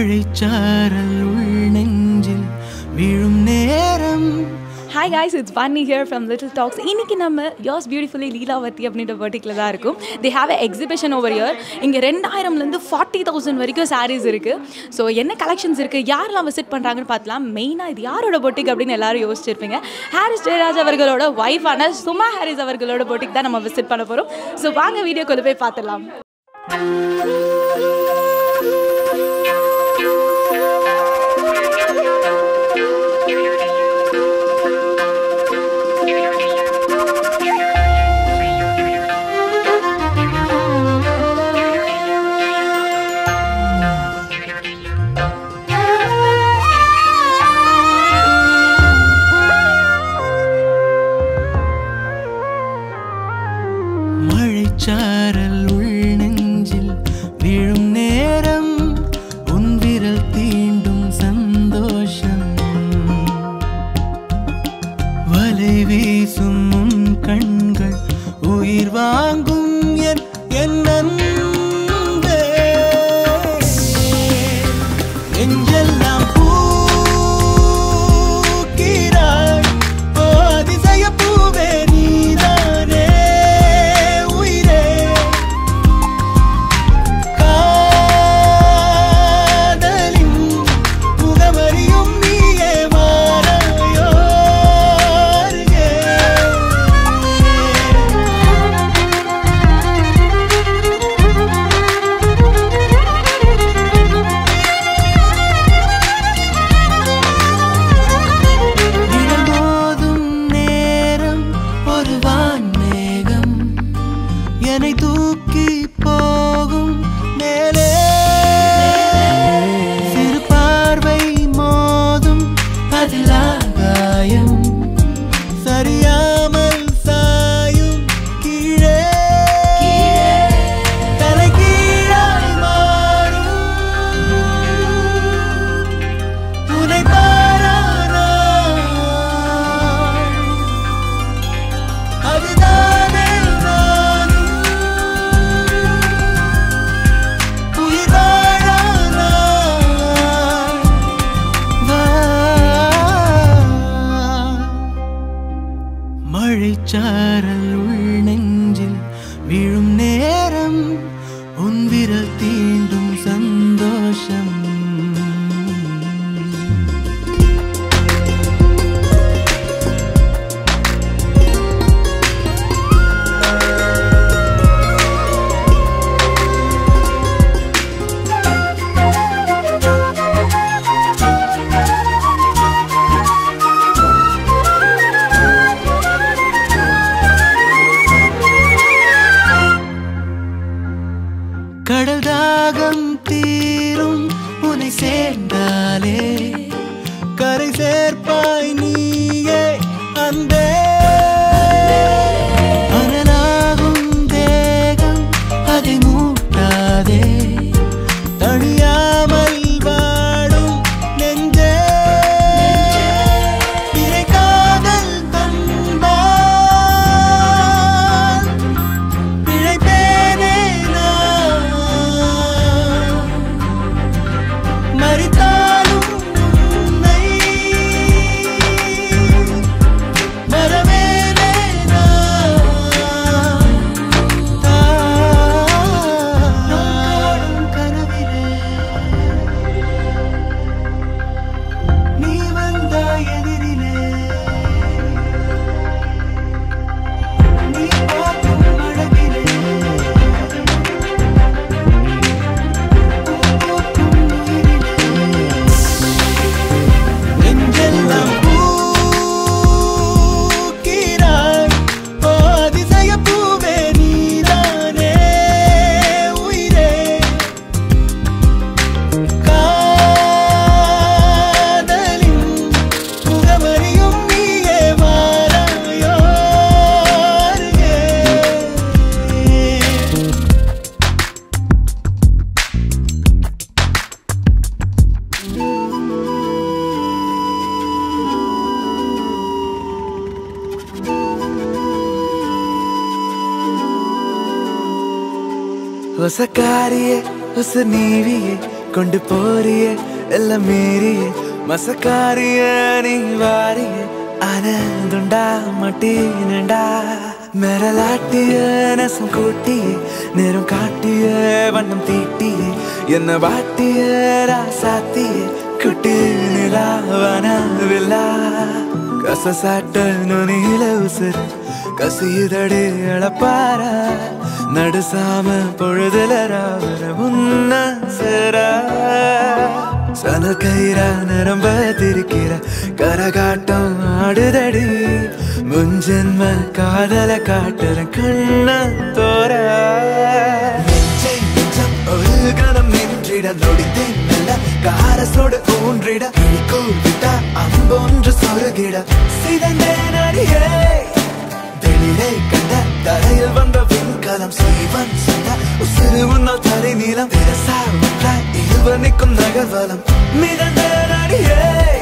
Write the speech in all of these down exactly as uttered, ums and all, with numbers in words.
மழைச்சாரல் உள் நெஞ்சில் விழும் நேரம். Hi guys, it's Vanni here from Little Talks. இன்னைக்கு நம்ம Yours Beautifully லீலாவதி அப்படின்ற பர்டிகுலர் தான் இருக்கும். They have an exhibition over here. இங்கே ரெண்டாயிரம்லேருந்து ஃபார்ட்டி தௌசண்ட் வரைக்கும் சாரீஸ் இருக்குது. ஸோ என்ன கலெக்ஷன்ஸ் இருக்குது, யாரெல்லாம் விசிட் பண்ணுறாங்கன்னு பார்க்கலாம். மெயினாக இது யாரோட பொட்டிக் அப்படின்னு எல்லாரும் யோசிச்சிருப்பீங்க. ஹாரிஸ் ஜெயராஜ் அவர்களோட ஒய்ஃபான சுமா ஹாரிஸ் அவர்களோட பொட்டிக் தான் நம்ம விசிட் பண்ண போகிறோம். ஸோ வாங்க வீடியோக்குள்ளே போய் பார்த்துடலாம். மழைச்சாரல் உள் நெஞ்சில் விழும் நேரம், உன் விரல் தீண்டும் சந்தோஷம், வலை வீசும் உன் கண்கள் உயிர் வாங்கும் என் அன்பே. நெஞ்செல்லாம் பூக்கிறாய், ஓ அதிசய பூவே நீதானே. என்னை தூக்கி போகும் மேலே சிறு பார்வை மோதும் அதில் ஆகாயம், சரியாமல் சாயும் கீழே தலை கீழாய் மாறும் உனை பாரானா அதுதானே மழைச்சாரல் உள் நெஞ்சில் விழும் நேரம், உன் விரல் தீண்டும் சந்தோஷம். கடல் தாகம் தீரும் உன்னை சேர்ந்தாலே, கரை சேர்ப்பாய் நீயே அன்பே. அனலாகும் தேகம் அதை மூட்டாதே, தணியாமல் வாடும் நெஞ்சே. பிறை காதல் தந்தால் பிழைப்பேனே மரித்தாலும் உன்னை மறவேனே நான். தாடும் கனவிலே நீ வந்தாய் எதிரிலே, நீ பார்க்கும் அழகிலே நெஞ்செல்லாம் பூக்கிறாய், ஓ அதிசய பூவே நீதானே உயிரே. காதலின் முகமறியும் நீயே மாறாயோ அருகே. ಹೊಸ ಕಾರಿಯೇ ಹೊಸ ನೀವಿಯೇ கொண்டு போறியே எல்லாம் மீறியே மசக்காரியே நீ வாரியே ஆனந்துண்டா மட்டீனண்டா மெரலாட்டிய நெசம் கூட்டியே நேரம் காட்டிய வண்ணம் தீட்டியே என்ன வாட்டிய ராசாத்தியே குட்டி நிலாவனவில்லா கசசாட்ட நுனியில உசுர் கசியுதடி இழப்பார நடுசாம பொழுதுல ராவர உன்ன சேர சன கயிறா நிரம்ப திரிக்கிற கரகாட்டம் ஆடுதடி முன்ஜென்ம காதல காட்டுற கண்ண தோற ஒரு கணம் நின்றிட நொடித்தேன் நல்ல காரசோடு ஊன்றிட கூப்பிட்டா அம்பொன்று சொருகிட சிதந்தே நடிகே வெளியே கண்ட தரையில் வந்த விண்கலம் சீவன் சொந்த உசிறு உன்னால் தரை நீளம் விரசா உற்ற இருவர் நிற்கும் நகர்வலம் மிதந்த நடிகே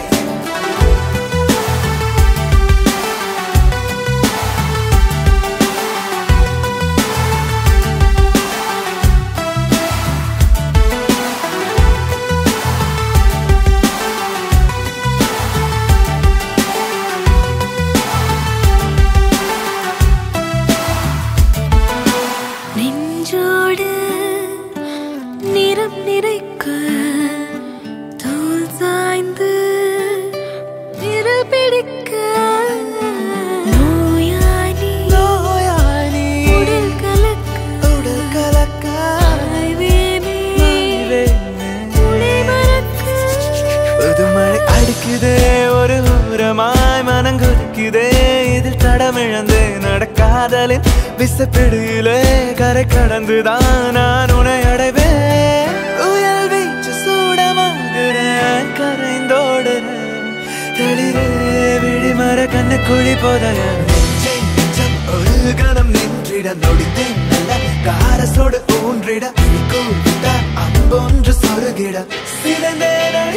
ஒரு ஊரமாய் மனங்குதிக்குதே இதில் தடமிழந்து நடக்காதலின் விசப்பிடியிலே கரை கடந்துதான் நான் உன்னை அடைவேன் உயல் வீச்சு சூடமாகிறேன் கரைந்தோடுறேன் தெளிரே விழிமர கண்ணு குழி போதைய ஒரு கணம் நின்றிட நொடித்தேன் நல்ல காரசோடு ஊன்றிட கூப்பிட்ட அம்பொன்று சொருகிட சிறந்தே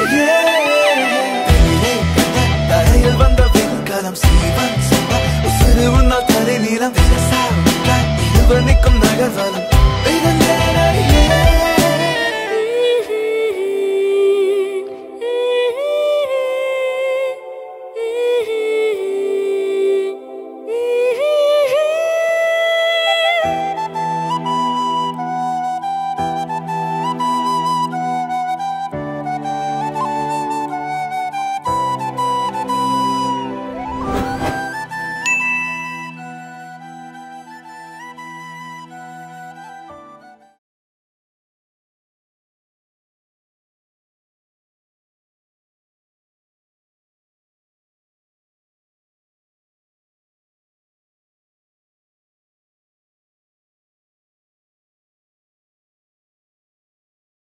தரையில் வந்த விண்கலம் சீவன் சொந்த உசிறு உன்னால் தரை நீளம் விரசா இருவர் நிற்கும் நகர்வலம்